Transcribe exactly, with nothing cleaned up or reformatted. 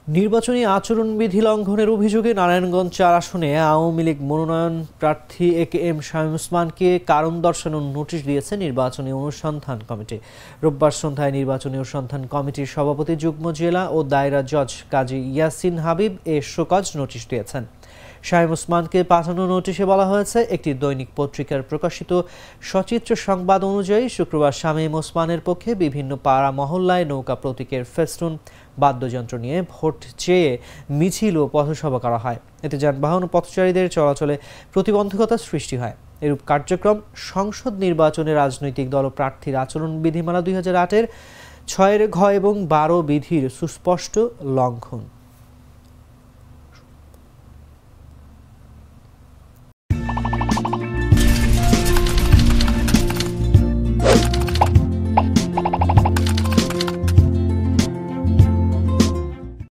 নির্বাচনী আচরণবিধি লঙ্ঘনের অভিযোগে নারায়ণগঞ্জ চার আসনে আওয়ামী লীগ মনোনয়ন প্রার্থী এ কে এম শামীম ওসমানকে কারণ দর্শানোর নোটিশ দিয়েছে নির্বাচনী অনুসন্ধান কমিটি। রোববার সন্ধ্যায় নির্বাচনী অনুসন্ধান কমিটির সভাপতি যুগ্ম জেলা ও দায়রা জজ কাজী ইয়াসিন হাবিব এ শোকজ নোটিশ দিয়েছেন। শামীম ওসমানকে পাঠানো নোটিশে বলা হয়েছে, একটি দৈনিক পত্রিকার প্রকাশিত সচিত্র সংবাদ অনুযায়ী শুক্রবার শামীম ওসমানের পক্ষে বিভিন্ন পাড়া মহল্লায় নৌকা প্রতীকের ফেস্টুন বাদ্যযন্ত্র নিয়ে ভোট চেয়ে মিছিল ও পথসভা করা হয়। এতে যানবাহন ও পথচারীদের চলাচলে প্রতিবন্ধকতা সৃষ্টি হয়। এরূপ কার্যক্রম সংসদ নির্বাচনে রাজনৈতিক দল ও প্রার্থীর আচরণ বিধিমালা দুই হাজার আটের ছয়ের ঘ এবং বারো বিধির সুস্পষ্ট লঙ্ঘন।